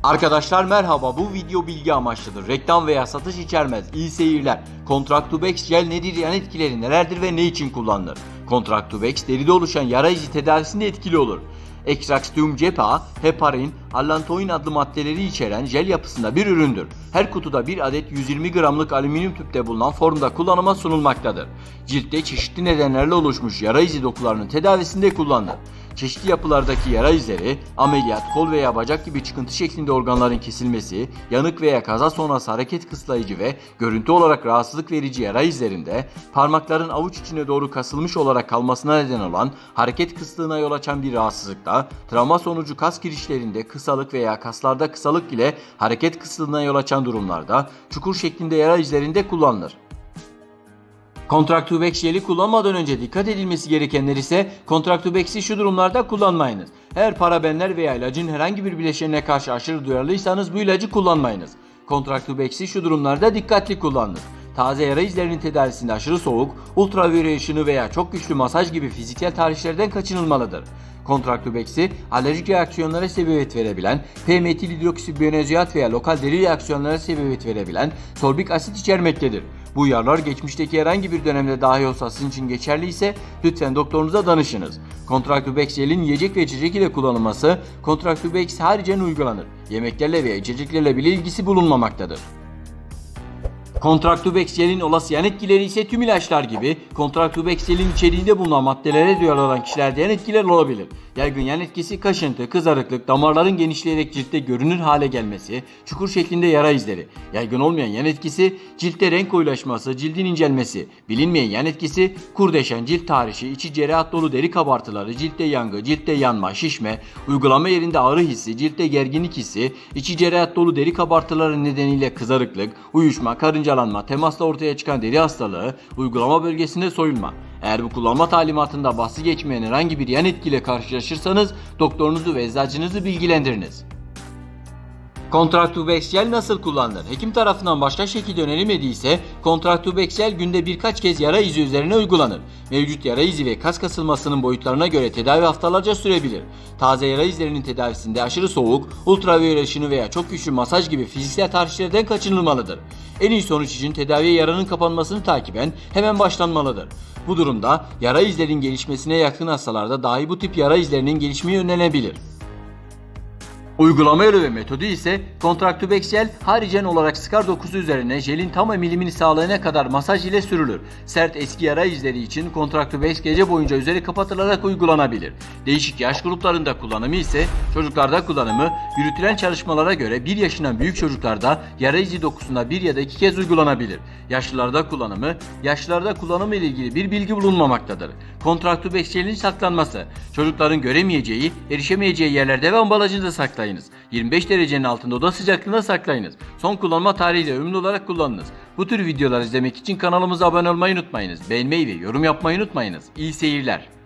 Arkadaşlar merhaba, bu video bilgi amaçlıdır. Reklam veya satış içermez. İyi seyirler. Contractubex jel nedir, yan etkileri nelerdir ve ne için kullanılır? Contractubex deride oluşan yara izi tedavisinde etkili olur. Extractium cepa, heparin, allantoin adlı maddeleri içeren jel yapısında bir üründür. Her kutuda bir adet 120 gramlık alüminyum tüpte bulunan formda kullanıma sunulmaktadır. Ciltte çeşitli nedenlerle oluşmuş yara izi dokularının tedavisinde kullanılır. Çeşitli yapılardaki yara izleri, ameliyat, kol veya bacak gibi çıkıntı şeklinde organların kesilmesi, yanık veya kaza sonrası hareket kısıtlayıcı ve görüntü olarak rahatsızlık verici yara izlerinde, parmakların avuç içine doğru kasılmış olarak kalmasına neden olan hareket kısıtlığına yol açan bir rahatsızlıkta, travma sonucu kas girişlerinde kısalık veya kaslarda kısalık ile hareket kısıtlığına yol açan durumlarda, çukur şeklinde yara izlerinde kullanılır. Contractubex jeli kullanmadan önce dikkat edilmesi gerekenler ise Contractubex'i şu durumlarda kullanmayınız. Eğer parabenler veya ilacın herhangi bir bileşenine karşı aşırı duyarlıysanız bu ilacı kullanmayınız. Contractubex'i şu durumlarda dikkatli kullanınız. Taze yara izlerinin tedavisinde aşırı soğuk, ultraviyole ışını veya çok güçlü masaj gibi fiziksel tahrişlerden kaçınılmalıdır. Contractubex'i alerjik reaksiyonlara sebebiyet verebilen, p-metil hidroksibiyoneziyat veya lokal deri reaksiyonlara sebebiyet verebilen sorbik asit içermektedir. Bu uyarılar geçmişteki herhangi bir dönemde dahi olsa sizin için geçerli ise lütfen doktorunuza danışınız. Contractubex jelin yiyecek ve içecek ile kullanılması Contractubex haricen uygulanır. Yemeklerle veya içeceklerle bile ilgisi bulunmamaktadır. Contractubex jelin olası yan etkileri ise tüm ilaçlar gibi Contractubex jelin içeriğinde bulunan maddelere duyarlı olan kişilerde yan etkiler olabilir. Yaygın yan etkisi kaşıntı, kızarıklık, damarların genişleyerek ciltte görünür hale gelmesi, çukur şeklinde yara izleri. Yaygın olmayan yan etkisi ciltte renk koyulaşması, cildin incelmesi. Bilinmeyen yan etkisi kurdeşen, cilt tahrişi, içi cerahat dolu deri kabartıları, ciltte yangı, ciltte yanma, şişme, uygulama yerinde ağrı hissi, ciltte gerginlik hissi, içi cerahat dolu deri kabartıları nedeniyle kızarıklık, uyuşma, karıncalanma, temasla ortaya çıkan deri hastalığı, uygulama bölgesinde soyulma. Eğer bu kullanma talimatında bahsi geçmeyen herhangi bir yan etkiyle karşılaşırsanız doktorunuzu ve eczacınızı bilgilendiriniz. Contractubex jel nasıl kullanılır? Hekim tarafından başka şekilde önerilmediyse Contractubex jel günde birkaç kez yara izi üzerine uygulanır. Mevcut yara izi ve kas kasılmasının boyutlarına göre tedavi haftalarca sürebilir. Taze yara izlerinin tedavisinde aşırı soğuk, ultraviyole ışını veya çok güçlü masaj gibi fiziksel tahrişlerden kaçınılmalıdır. En iyi sonuç için tedaviye yaranın kapanmasını takiben hemen başlanmalıdır. Bu durumda yara izlerinin gelişmesine yakın hastalarda dahi bu tip yara izlerinin gelişmeyi önlenebilir. Uygulama yolu ve metodu ise Contractubex jel haricen olarak skar dokusu üzerine jelin tam emilimini sağlayana kadar masaj ile sürülür. Sert eski yara izleri için Contractubex gece boyunca üzeri kapatılarak uygulanabilir. Değişik yaş gruplarında kullanımı ise çocuklarda kullanımı yürütülen çalışmalara göre 1 yaşından büyük çocuklarda yara izi dokusunda 1 ya da 2 kez uygulanabilir. Yaşlılarda kullanımı ile ilgili bir bilgi bulunmamaktadır. Contractubex jelin saklanması çocukların göremeyeceği, erişemeyeceği yerlerde ve ambalajında saklanır. 25 derecenin altında oda sıcaklığında saklayınız. Son kullanma tarihiyle ömürlü olarak kullanınız. Bu tür videolar izlemek için kanalımıza abone olmayı unutmayınız. Beğenmeyi ve yorum yapmayı unutmayınız. İyi seyirler.